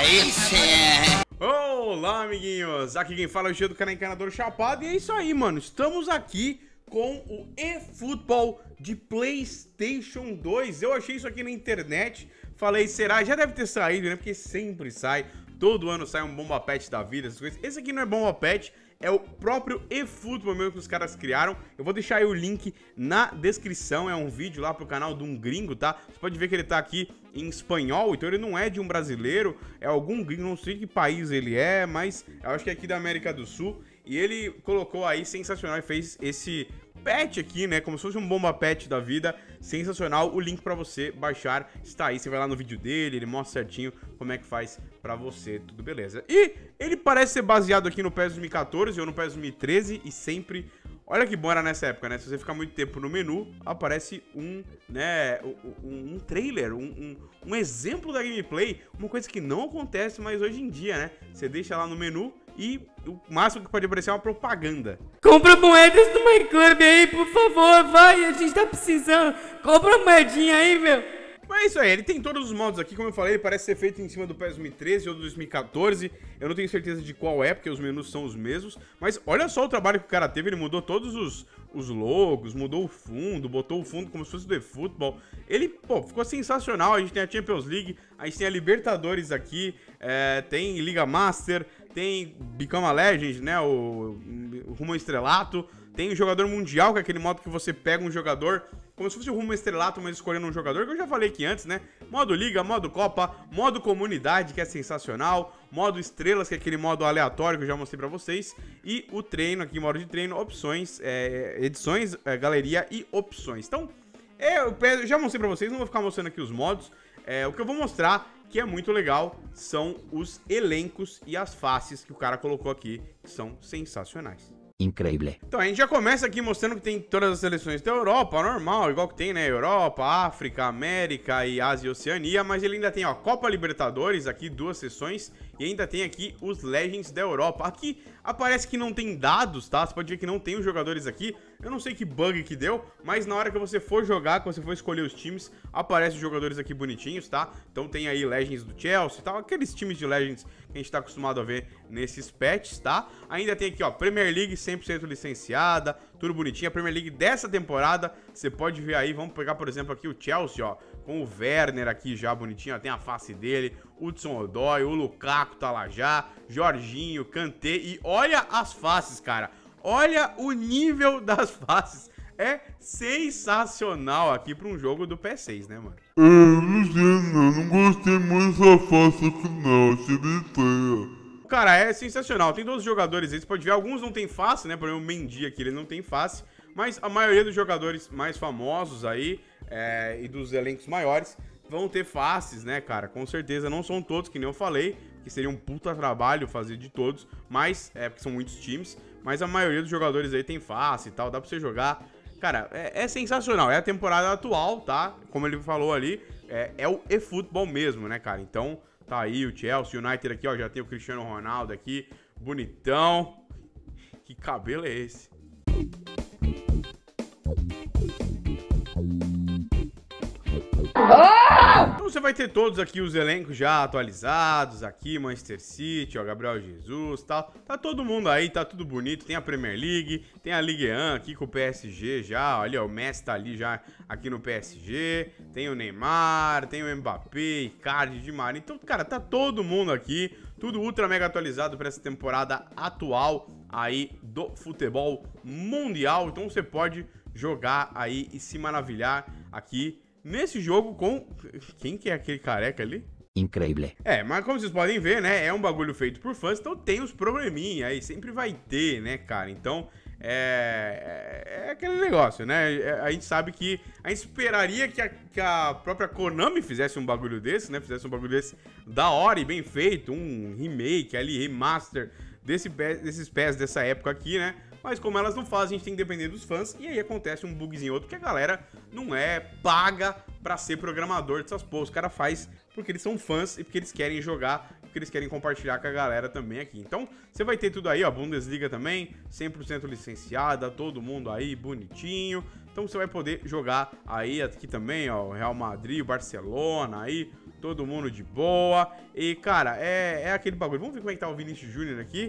Aí sim. Olá, amiguinhos! Aqui quem fala é o Gê do canal Encanador Chapado. E é isso aí, mano. Estamos aqui com o eFootball de PlayStation 2. Eu achei isso aqui na internet. Falei, será? Já deve ter saído, né? Porque sempre sai. Todo ano sai um Bomba Pet da vida, essas coisas. Esse aqui não é Bomba Pet. É o próprio eFootball mesmo que os caras criaram. Eu vou deixar aí o link na descrição. É um vídeo lá pro canal de um gringo, tá? Você pode ver que ele tá aqui em espanhol. Então ele não é de um brasileiro. É algum gringo, não sei que país ele é. Mas eu acho que é aqui da América do Sul. E ele colocou aí, sensacional, e fez esse patch aqui, né? Como se fosse um Bomba Pet da vida. Sensacional. O link pra você baixar está aí. Você vai lá no vídeo dele, ele mostra certinho como é que faz pra você. Tudo beleza. E ele parece ser baseado aqui no PES 2014 ou no PES 2013 e sempre... Olha que bom era nessa época, né? Se você ficar muito tempo no menu, aparece um trailer, um exemplo da gameplay. Uma coisa que não acontece mais hoje em dia, né? Você deixa lá no menu e o máximo que pode aparecer é uma propaganda. Compra moedas do MyClub aí, por favor, vai, a gente tá precisando. Compra uma moedinha aí, meu. Mas é isso aí, ele tem todos os modos aqui, como eu falei, ele parece ser feito em cima do PES 2013 ou do 2014. Eu não tenho certeza de qual é, porque os menus são os mesmos. Mas olha só o trabalho que o cara teve, ele mudou todos os logos, mudou o fundo, botou o fundo como se fosse do eFootball. Ele, pô, ficou sensacional. A gente tem a Champions League, a gente tem a Libertadores aqui, tem Liga Master, tem Become a Legend, né, o Rumo ao Estrelato. Tem o Jogador Mundial, que é aquele modo que você pega um jogador como se fosse o Rumo ao Estrelato, mas escolhendo um jogador, que eu já falei aqui antes, né? Modo Liga, modo Copa, modo Comunidade, que é sensacional, modo Estrelas, que é aquele modo aleatório que eu já mostrei pra vocês, e o treino aqui, modo de treino, opções, edições, galeria e opções. Então, eu já mostrei pra vocês, não vou ficar mostrando aqui os modos. O que eu vou mostrar, que é muito legal, são os elencos e as faces que o cara colocou aqui, que são sensacionais. Incrível. Então, a gente já começa aqui mostrando que tem todas as seleções da Europa, normal, igual que tem, né? Europa, África, América e Ásia e Oceania, mas ele ainda tem, ó, Copa Libertadores, aqui 2 sessões, e ainda tem aqui os Legends da Europa. Aqui aparece que não tem dados, tá? Você pode ver que não tem os jogadores aqui. Eu não sei que bug que deu, mas na hora que você for jogar, que você for escolher os times, aparecem os jogadores aqui bonitinhos, tá? Então tem aí Legends do Chelsea e tal, aqueles times de Legends que a gente tá acostumado a ver nesses patches, tá? Ainda tem aqui, ó, Premier League 100% licenciada, tudo bonitinho. A Premier League dessa temporada, você pode ver aí, vamos pegar, por exemplo, aqui o Chelsea, ó, com o Werner aqui já bonitinho, ó, tem a face dele, Hudson Odoi, o Lukaku tá lá já, Jorginho, Kanté, e olha as faces, cara, olha o nível das faces, é sensacional aqui pra um jogo do PS6, né, mano? Não sei não gostei muito dessa face aqui não, achei bem feia. Cara, é sensacional, tem todos os jogadores aí, você pode ver, alguns não tem face, né, por exemplo, o Mendy aqui, ele não tem face, mas a maioria dos jogadores mais famosos aí, e dos elencos maiores, vão ter faces, né, cara, com certeza, não são todos, que nem eu falei, que seria um puta trabalho fazer de todos, mas, porque são muitos times, mas a maioria dos jogadores aí tem face e tal, dá pra você jogar, cara, é sensacional, é a temporada atual, tá, como ele falou ali, é o eFootball mesmo, né, cara, então... Tá aí o Chelsea, o United aqui, ó, já tem o Cristiano Ronaldo aqui, bonitão. Que cabelo é esse? Então você vai ter todos aqui os elencos já atualizados, aqui Manchester City, ó, Gabriel Jesus, tal. Tá todo mundo aí, tá tudo bonito, tem a Premier League, tem a Ligue 1 aqui com o PSG já, olha, o Messi tá ali já aqui no PSG, tem o Neymar, tem o Mbappé, Icardi, Di Maria, então, cara, tá todo mundo aqui, tudo ultra mega atualizado pra essa temporada atual aí do futebol mundial, então você pode jogar aí e se maravilhar aqui nesse jogo com... Quem que é aquele careca ali? Incrível. Mas como vocês podem ver, né, é um bagulho feito por fãs, então tem uns probleminha aí, sempre vai ter, né, cara, então é aquele negócio, né, a gente sabe que, a gente esperaria que a própria Konami fizesse um bagulho desse, né, fizesse um bagulho desse da hora e bem feito, um remake ali, remaster desses PES dessa época aqui, né, mas como elas não fazem, a gente tem que depender dos fãs, e aí acontece um bugzinho ou outro, que a galera não é paga pra ser programador dessas porra. Os caras fazem porque eles são fãs e porque eles querem jogar, porque eles querem compartilhar com a galera também aqui. Então, você vai ter tudo aí, ó, Bundesliga também, 100% licenciada, todo mundo aí, bonitinho. Então, você vai poder jogar aí, aqui também, ó, Real Madrid, Barcelona, aí, todo mundo de boa. E, cara, é aquele bagulho. Vamos ver como é que tá o Vinícius Júnior aqui.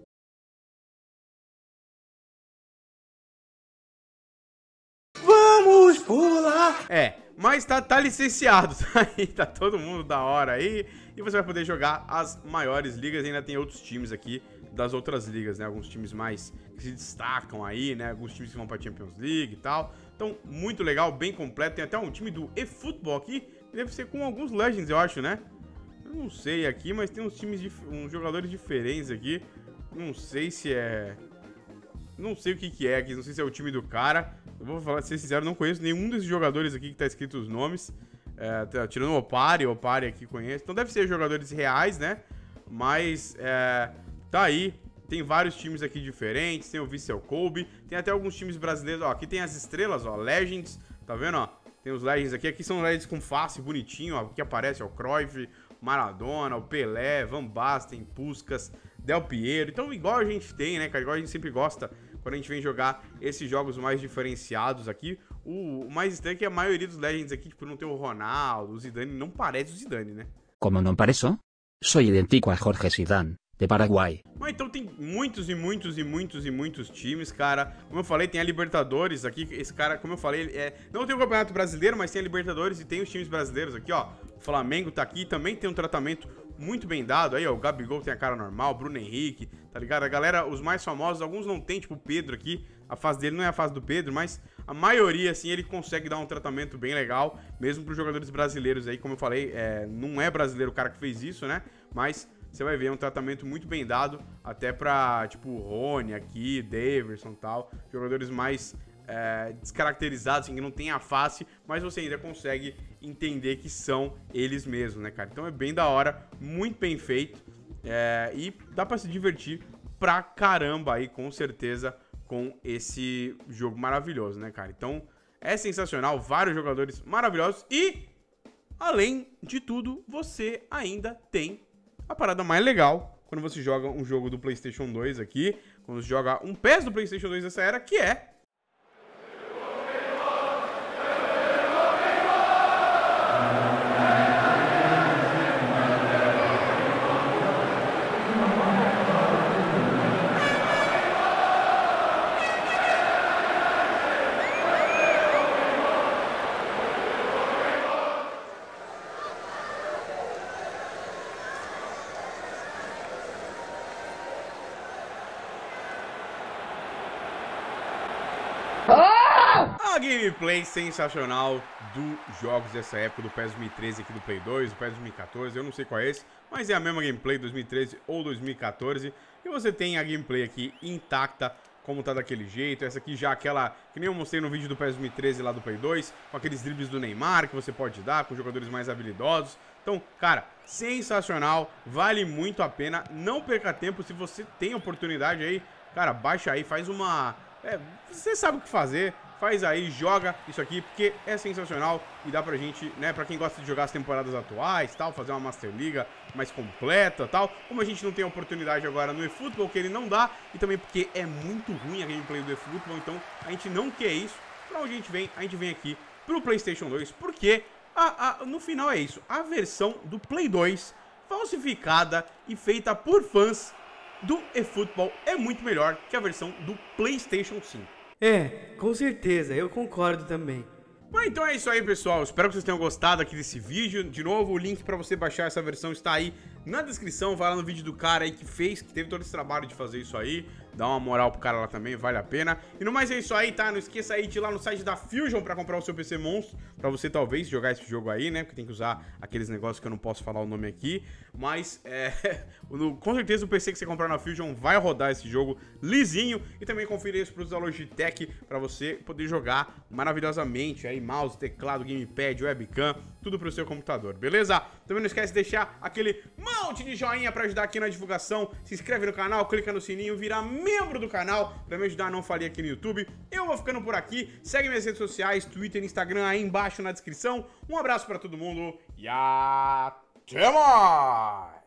Vamos pular! Mas tá licenciado, tá aí, tá todo mundo da hora aí. E você vai poder jogar as maiores ligas. E ainda tem outros times aqui das outras ligas, né? Alguns times mais que se destacam aí, né? Alguns times que vão pra Champions League e tal. Então, muito legal, bem completo. Tem até um time do eFootball aqui, que deve ser com alguns Legends, eu acho, né? Eu não sei aqui, mas tem uns times, uns jogadores diferentes aqui. Não sei se é... Não sei o que é aqui, não sei se é o time do cara. Eu vou falar, ser sincero, não conheço nenhum desses jogadores aqui que tá escrito os nomes. Tirando o Opari aqui conheço. Então deve ser jogadores reais, né? Mas, tá aí. Tem vários times aqui diferentes. Tem o Vissel Kobe. Tem até alguns times brasileiros. Ó, aqui tem as estrelas, ó. Legends. Tá vendo, ó? Tem os Legends aqui. Aqui são Legends com face bonitinho, ó. Aqui aparece, ó, o Cruyff, Maradona, o Pelé, Van Basten, Puskás, Del Piero. Então, igual a gente tem, né, cara? Igual a gente sempre gosta quando a gente vem jogar esses jogos mais diferenciados aqui. O mais estranho é que a maioria dos Legends aqui, tipo, não tem o Ronaldo, o Zidane, não parece o Zidane, né? Como não pareço? Sou idêntico a Jorge Zidane, de Paraguai. Mas então tem muitos times, cara. Como eu falei, tem a Libertadores aqui. Esse cara, como eu falei, não tem o Campeonato Brasileiro, mas tem a Libertadores e tem os times brasileiros aqui, ó. O Flamengo tá aqui, também tem um tratamento muito bem dado. Aí, ó, o Gabigol tem a cara normal, o Bruno Henrique, tá ligado? A galera, os mais famosos, alguns não tem, tipo o Pedro aqui. A fase dele não é a fase do Pedro, mas a maioria, assim, ele consegue dar um tratamento bem legal, mesmo pros jogadores brasileiros aí. Como eu falei, não é brasileiro o cara que fez isso, né? Mas você vai ver um tratamento muito bem dado, até pra, tipo, o Rony aqui, Daverson e tal, jogadores mais descaracterizados, assim, que não tem a face, mas você ainda consegue entender que são eles mesmos, né, cara? Então é bem da hora, muito bem feito, e dá pra se divertir pra caramba aí, com certeza, com esse jogo maravilhoso, né, cara? Então é sensacional, vários jogadores maravilhosos e, além de tudo, você ainda tem a parada mais legal quando você joga um jogo do PlayStation 2 aqui, quando você joga um PES do PlayStation 2 dessa era, que é... A gameplay sensacional dos jogos dessa época, do PES 2013 aqui do Play 2, do PES 2014, eu não sei qual é esse, mas é a mesma gameplay 2013 ou 2014, e você tem a gameplay aqui intacta, como tá daquele jeito, essa aqui já aquela, que nem eu mostrei no vídeo do PES 2013 lá do Play 2, com aqueles dribles do Neymar que você pode dar, com jogadores mais habilidosos. Então, cara, sensacional, vale muito a pena, não perca tempo, se você tem oportunidade aí, cara, baixa aí, faz uma... você sabe o que fazer, faz aí, joga isso aqui, porque é sensacional e dá pra gente, né, pra quem gosta de jogar as temporadas atuais, tal, fazer uma Master Liga mais completa, tal, como a gente não tem a oportunidade agora no eFootball, que ele não dá, e também porque é muito ruim a gameplay do eFootball, então a gente não quer isso. Pra onde a gente vem aqui pro PlayStation 2, porque no final é isso, a versão do Play 2 falsificada e feita por fãs do eFootball é muito melhor que a versão do PlayStation 5. Com certeza, eu concordo também. Mas então é isso aí, pessoal. Espero que vocês tenham gostado aqui desse vídeo. De novo, o link pra você baixar essa versão está aí na descrição. Vai lá no vídeo do cara aí que teve todo esse trabalho de fazer isso aí. Dá uma moral pro cara lá também, vale a pena. E no mais é isso aí, tá? Não esqueça aí de ir lá no site da Fusion pra comprar o seu PC monstro, pra você talvez jogar esse jogo aí, né? Porque tem que usar aqueles negócios que eu não posso falar o nome aqui. Mas, com certeza o PC que você comprar na Fusion vai rodar esse jogo lisinho. E também confira os produtos da Logitech pra você poder jogar maravilhosamente aí, mouse, teclado, gamepad, webcam, tudo pro seu computador, beleza? Também não esquece de deixar aquele monte de joinha pra ajudar aqui na divulgação. Se inscreve no canal, clica no sininho, vira membro do canal pra me ajudar a não falir aqui no YouTube. Eu vou ficando por aqui. Segue minhas redes sociais, Twitter e Instagram aí embaixo na descrição. Um abraço pra todo mundo e até mais!